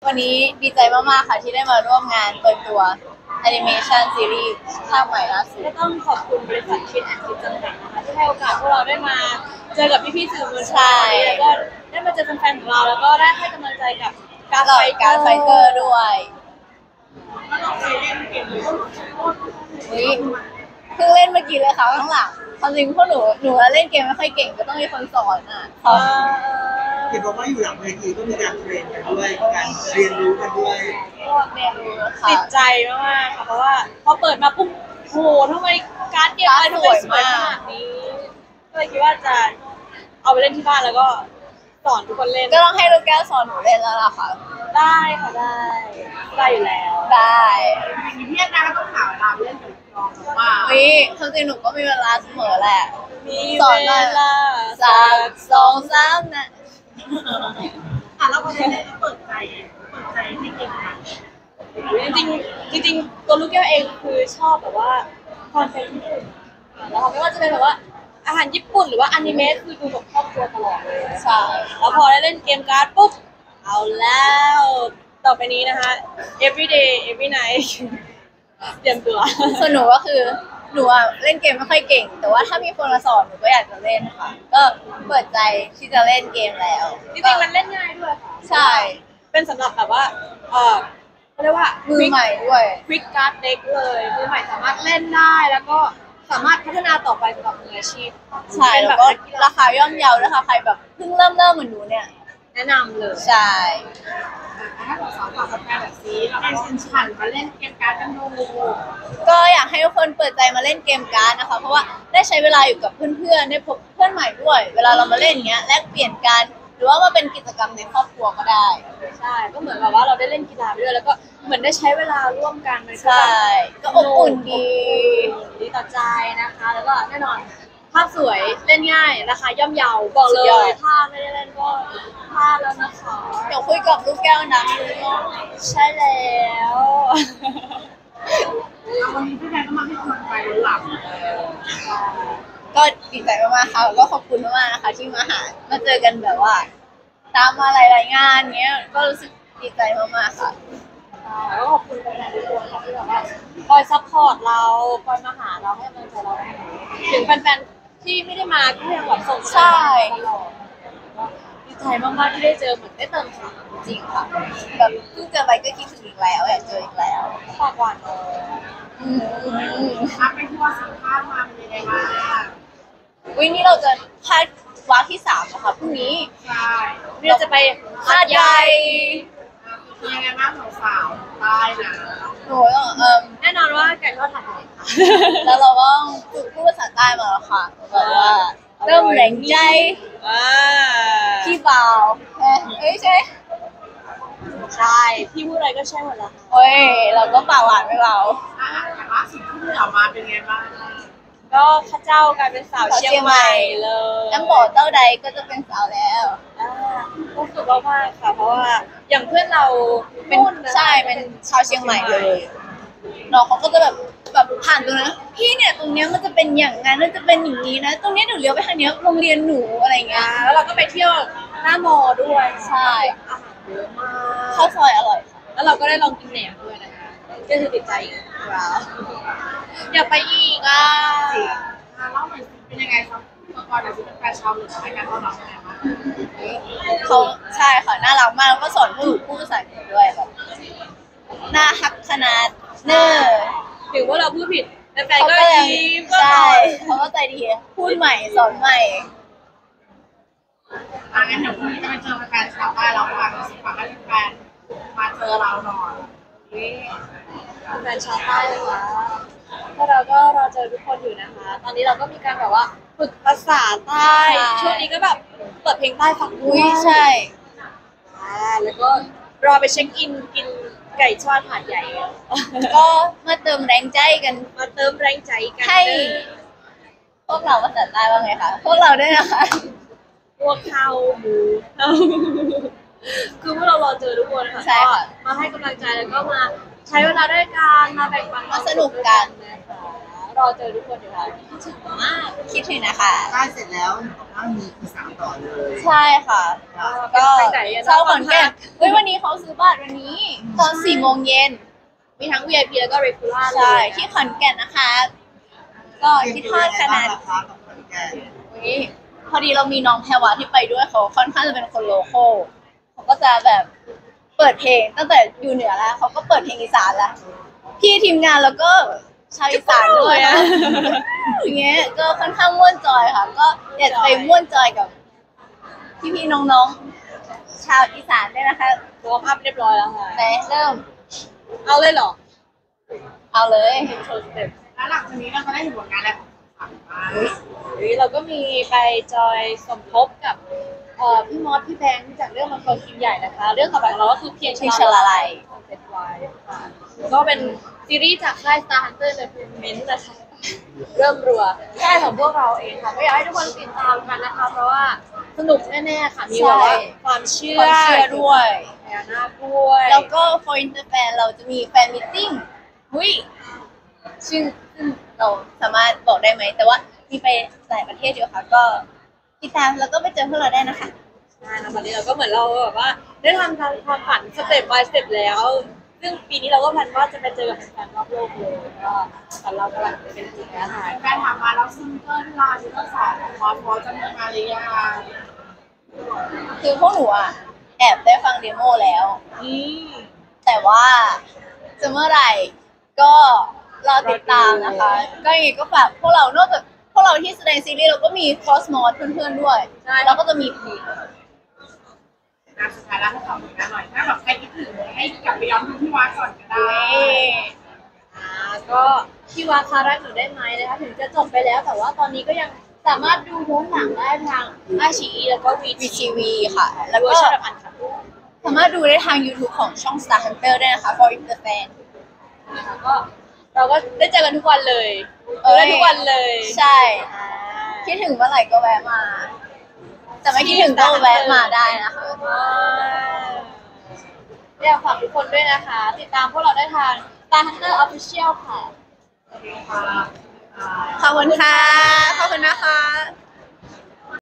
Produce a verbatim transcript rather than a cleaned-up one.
วันนี้ดีใจมากๆค่ะที่ได้มาร่วมงานเปิดตัวแอนิเมชันซีรีส์ภาคใหม่ล่าสุดก็ต้องขอบคุณบริษัทคิดแอนด์คิดจำกัดนะคะที่ให้โอกาสพวกเราได้มาเจอกับพี่ๆสื่อมวลชนแล้วก็ได้มาเจอแฟนๆของเราแล้วก็ได้ให้กำลังใจกับการไฟเตอร์การไฟเตอร์ด้วยเพิ่งเล่นเมื่อกี้เลยค่ะข้างหลังความจริงพวกหนูหนูเล่นเกมไม่ค่อยเก่งก็ต้องมีคนสอนอ่ะเห็นบอกว่าอยู่หลังเวทีก็มีการเทรนกันด้วยการเรียนรู้กันด้วยก็เรียนรู้ค่ะติดใจมากๆค่ะเพราะว่าพอเปิดมาปุ๊บโหทำไมการ์ดเกมอะไรทำไมสวยขนาดนี้ก็เลยคิดว่าจะเอาไปเล่นที่บ้านแล้วก็สอนทุกคนเล่นก็ต้องให้ลูกแก้วสอนหนูเล่นแล้วล่ะค่ะได้ค่ะได้ได้อยู่แล้วได้มีเพื่อนนะก็ต้องหาเวลาเล่นกับน้องว่าวิความจริงหนูก็มีเวลาเสมอแหละมีสอนมาสามสองสามนะอ่ะแล้วพอได้เปิดใจเปิดใจให้เก่งค่ะจริงจริงจริงตัวลูกแก้วเองคือชอบแบบว่าความเป็นญี่ปุ่นแล้วไม่ว่าจะเป็นแบบว่าอาหารญี่ปุ่นหรือว่าอนิเมะคือดูกับครอบครัวตลอดเลยใช่แล้วพอได้เล่นเกมการ์ดปุ๊บเอาแล้วต่อไปนี้นะคะ everyday every night เตรียมตัวส่วนหนูก็คือหนูอะเล่นเกมไม่ค่อยเก่งแต่ว่าถ้ามีคนมาสอนหนูก็อยากจะเล่นค่ะก็เปิดใจที่จะเล่นเกมแล้วจริงๆมันเล่นง่ายด้วยค่ะใช่เป็นสำหรับแบบว่าเออเขาเรียกว่ามือใหม่ด้วย quick card deck เลยมือใหม่สามารถเล่นได้แล้วก็สามารถพัฒนาต่อไปสำหรับมืออาชีพใช่แล้วก็ราคาย่อมเยาด้วยค่ะใครแบบเพิ่งเริ่มเริ่มเหมือนหนูเนี่ยแนะนำเลยใช่ถ้าเราสอนฝากแฟนแบบนี้เราได้ชินชันมาเล่นเกมการ์ดกันดูก็อยากให้ทุกคนเปิดใจมาเล่นเกมการ์ดนะคะเพราะว่าได้ใช้เวลาอยู่กับเพื่อนๆได้พบเพื่อนใหม่ด้วยเวลาเรามาเล่นเงี้ยแลกเปลี่ยนกันหรือว่ามาเป็นกิจกรรมในครอบครัวก็ได้ใช่ก็เหมือนกับว่าเราได้เล่นกีฬาไปด้วยแล้วก็เหมือนได้ใช้เวลาร่วมกันมันใช่ก็อบอุ่นดีดีต่อใจนะคะแล้วก็แน่นอนภาพสวยเล่นง่ายราคาย่อมเยาบอกเลยถ้าไม่ได้เล่นก็พลาดแล้วนะคะเดี๋ยวคุยกับลูกแก้วนะใช่แล้ววันนี้พี่แดนก็มาให้กำลังใจหลังก็ดีใจมากๆค่ะก็ขอบคุณมากๆนะคะที่มาหามาเจอกันแบบว่าตามมาหลายๆงานเงี้ยก็รู้สึกดีใจมากๆค่ะแล้วก็ขอบคุณแฟนๆทุกคนค่ะที่แบบว่าคอยซัพพอร์ตเราคอยมาหาเราให้กำลังใจเราถึงแฟนๆที่ไม่ได้มาก็ยังแบบส่งใช่ดีใจมากๆที่ได้เจอเหมือนได้เติมพลังจริงค่ะแบบเพิ่งเจอไปก็คิดถึงอีกแล้วอยากเจออีกแล้วฝากหวานเลยอืมพักไปทั่วสัมภาษณ์มาเป็นยังไงบ้างวันนี้เราจะพาดวาร์คที่สามนะคะพรุ่งนี้ใช่เราจะไปหาดใหญ่เป็นยังไงบ้างสาวๆได้นะหนูต้องเอ่อแน่นอนว่าไก่ทอดหัดใหญ่ค่ะแล้วเราก็ฝึกพูดภาษาใต้มาแล้วค่ะแบบว่าเริ่มแรงใจพี่บ่าวเอ้ยใช่ใช่พี่พูดอะไรก็ใช่หมดแล้วเฮ้ยเราก็ปากหวานไปเราอ่ะอย่างล่าสุดที่ออกมาเป็นไงบ้างก็ข้าเจ้ากลายเป็นสาวเชียงใหม่เลยน้ำบ่อเต้าใดก็จะเป็นสาวแล้วก็สุดมากๆค่ะเพราะว่าอย่างเพื่อนเราเป็นใช่เป็นชาวเชียงใหม่เลยน้องเขาก็จะแบบแบบผ่านตรงนั้นพี่เนี่ยตรงเนี้ยมันจะเป็นอย่างนั้นมันจะเป็นอย่างนี้นะตรงนี้หนูเลี้ยวไปทางนี้โรงเรียนหนูอะไรเงี้ยแล้วเราก็ไปเที่ยวหน้ามอด้วยใช่อาหารเยอะมากข้าวซอยอร่อยค่ะแล้วเราก็ได้ลองกินแหนมด้วยนะคะก็คือติดใจอีกแล้วอยากไปอีกอ่ะจริงเล่าหน่อยเป็นยังไงครับเมื่อก่อนเนี่ยเป็นแฟนชาวหรือรายการต้อนรับยังไงบ้างเขาใช่ค่ะน่ารักมากแล้วก็สอนผู้ผู้ภาษาอังกฤษด้วยแบบน่าฮักขนาดเนอร์ถึงว่าเราพูดผิดแต่แฟนก็ยิ้มใช่เขาก็ใจดีพูดใหม่สอนใหม่อ่ะงั้นเดี๋ยวพรุ่งนี้จะไปเจอแฟนชาวใต้เราฝากสิฝากให้แฟนมาเจอเราหน่อยแฟนชาวใต้นะคะพวกเราก็รอเจอทุกคนอยู่นะคะตอนนี้เราก็มีการแบบว่าฝึกภาษาใต้ช่วงนี้ก็แบบเปิดเพลงใต้ฟังด้วยใช่แล้วก็รอไปเช็คอินกินไก่ทอดหาดใหญ่ก็มาเติมแรงใจกันมาเติมแรงใจกันให้พวกเราภาษาใต้ว่าไงคะพวกเราด้วยนะคะพวกเขาหมูคือพวกเรารอเจอทุกคนค่ะใช่ค่ะมาให้กำลังใจแล้วก็มาใช้เวลาด้วยกันมาแบ่งปันมาสนุกกันนะคะรอเจอทุกคนอยู่ค่ะคิดถึงมากคิดถึงนะคะใกล้เสร็จแล้วบอกว่ามีอีสานต่อเลยใช่ค่ะ ก็ไปไหนอะเช่าขอนแก่นเฮ้ยวันนี้เขาซื้อบัตรวันนี้ ตอนสี่โมงเย็นมีทั้ง วี ไอ พี แล้วก็ regular ใช่เลยที่ขอนแก่นนะคะ ก็คิดทอดขนาดราคากับขอนแก่นอุ๊ยพอดีเรามีน้องแพรวาที่ไปด้วยเขาค่อนข้างจะเป็นคนโลคอลเขาก็จะแบบเปิดเพลงตั้งแต่อยู่เหนือแล้วเขาก็เปิดเพลงอีสานแล้วพี่ทีมงานแล้วก็ชาวอีสานด้วยนะอย่างเงี้ยก็ค่อนข้างม่วนจอยค่ะ ก็อยากจะไปม่วนจอยกับพี่ๆน้องๆชาวอีสานด้วยนะคะวอร์มอัพเรียบร้อยแล้วค่ะไหนเริ่มเอาเลยเหรอเอาเลยโชว์สเต็ปแล้วหลังจากนี้เราจะได้เห็นผลงานอะไรของสามบ้างหรือเราก็มีไปจอยสมทบกับเอ่อพี่มอสพี่แบงค์จากเรื่องมังกรทีมใหญ่นะคะ เรื่องต่อไปของเราก็คือเพียงที่ชลาลัยของเซตไวค่ะก็เป็นซีรีส์จากค่าย Star Hunter Entertainment นะคะเริ่มรัวค่ายของพวกเราเองค่ะก็อยากให้ทุกคนติดตามกันนะคะ เพราะว่าสนุกแน่ๆค่ะ มีแบบว่าความเชื่อความเชื่อด้วยพญานาคด้วยแล้วก็ for Interfan เราจะมีแฟนมิทติ้งหุยซึ่งซึ่งเราสามารถบอกได้ไหม แต่ว่ามีไปหลายประเทศอยู่ค่ะ ก็ติดตามแล้วก็ไปเจอพวกเราได้นะคะใช่ค่ะตอนนี้เราก็เหมือนเราแบบว่าได้ทำตามความฝันสเต็ป by สเต็ปแล้ว ซึ่งปีนี้เราก็แพลนว่าจะไปเจอแฟนๆรอบโลกเลยก็แต่เรากำลังจะเป็นจริงแล้วค่ะแฟนถามมาแล้วซิงเกิลลาซิงเกิลสองของพอพอจะมีมาหรือยังคือพวกหนูอ่ะแอบได้ฟังเดโมแล้วอืมแต่ว่าจะเมื่อไหร่ก็รอติดตามนะคะ ก็ยังไงก็ฝากพวกเรา นอกจากพวกเราที่แสดงซีรีส์เราก็มีคอสมอสเพื่อนๆด้วยใช่แล้วก็จะมีผีงานสุดท้ายแล้วให้ขอบคุณนะหน่อยถ้าแบบใครคิดถึงให้กลับไปย้อนดูที่วัดก่อนก็ได้อ่าก็ที่วาคารักหนูได้ไหมนะคะถึงจะจบไปแล้ว แต่ว่าตอนนี้ก็ยังสามารถดูย้อนหลังได้ทางไอชีแล้วก็วีวีทีวีค่ะ แล้วเวอก็ร์ชันแบบอันคัดด้วยสามารถดูได้ทาง YouTube ของช่อง Star Hunter ด้วยนะคะ for Interfan นะคะก็เราก็ได้เจอกันทุกวันเลยเอ้ยได้ทุกวันเลยใช่อ่าคิดถึงเมื่อไหร่ก็แวะมา แต่ไม่คิดถึงก็แวะมาได้นะคะอ่าอยากฝากทุกคนด้วยนะคะ ติดตามพวกเราได้ทาง Star Hunter Official ค่ะขอบคุณค่ะ ขอบคุณนะคะ